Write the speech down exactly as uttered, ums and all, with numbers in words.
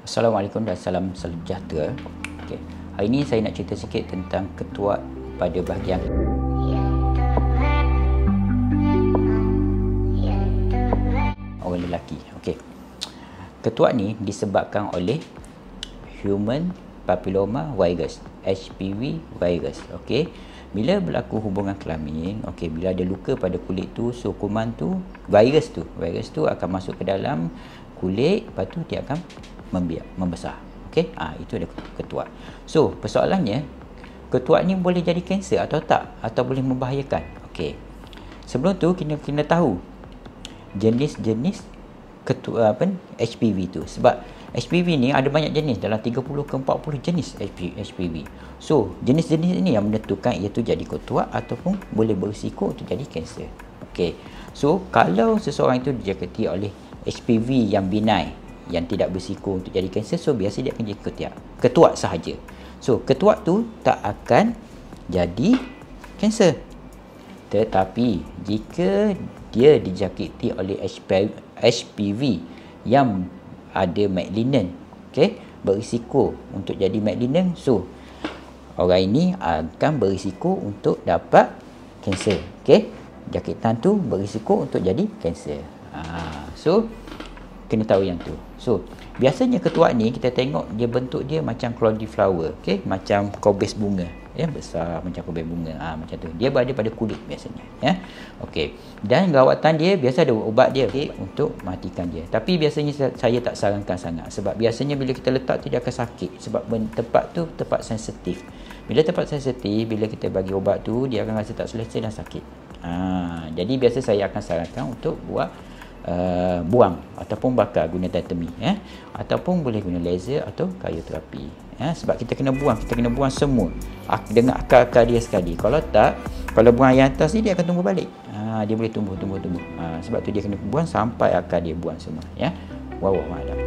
Assalamualaikum dan salam sejahtera. Okay. Hari ini saya nak cerita sikit tentang ketuat pada bahagian orang lelaki. Okey. Ketuat ni disebabkan oleh human papilloma virus, H P V virus. Okey. Bila berlaku hubungan kelamin, okey, bila ada luka pada kulit tu, so kuman tu, virus tu, virus tu akan masuk ke dalam kulit, lepas tu dia akan membiak, membesar. Okey, ah ha, itu ada ketuat. So, persoalannya, ketuat ni boleh jadi kanser atau tak, atau boleh membahayakan. Okey. Sebelum tu kita kena tahu jenis-jenis ketuat apa H P V tu. Sebab H P V ni ada banyak jenis, dalam tiga puluh ke empat puluh jenis H P V. So, jenis-jenis ini yang menentukan iaitu jadi ketuat ataupun boleh berisiko untuk jadi kanser. Okey. So, kalau seseorang itu dijangkiti oleh H P V yang benign, yang tidak berisiko untuk jadi kanser, so biasa dia akan jadi ketuat, ketuat sahaja. So, ketuat tu tak akan jadi kanser. Tetapi jika dia dijangkiti oleh H P V yang ada malignant, okey, berisiko untuk jadi malignant, so orang ini akan berisiko untuk dapat kanser. Okey, jangkitan tu berisiko untuk jadi kanser. Ha, so kena tahu yang tu. So, biasanya ketuat ni kita tengok dia bentuk dia macam cauliflower, okey, macam kobis bunga, ya, besar macam kobis bunga. Ah ha, macam tu. Dia berada pada kulit biasanya, ya. Okey. Dan rawatan dia biasa ada ubat dia, okey, untuk matikan dia. Tapi biasanya saya tak sarankan sangat sebab biasanya bila kita letak tu dia akan sakit sebab tempat tu tempat sensitif. Bila tempat sensitif, bila kita bagi ubat tu dia akan rasa tak selesa dan sakit. Ha, jadi biasa saya akan sarankan untuk buat Uh, buang ataupun bakar guna diatomi, ya, ataupun boleh guna laser atau krioterapi, ya, sebab kita kena buang, kita kena buang semua dengan akar-akar dia sekali. Kalau tak, kalau buang yang atas ni dia akan tumbuh balik. Ha, dia boleh tumbuh tumbuh tumbuh. Ha, sebab tu dia kena buang sampai akar dia buang semua, ya. Wallahu a'lam.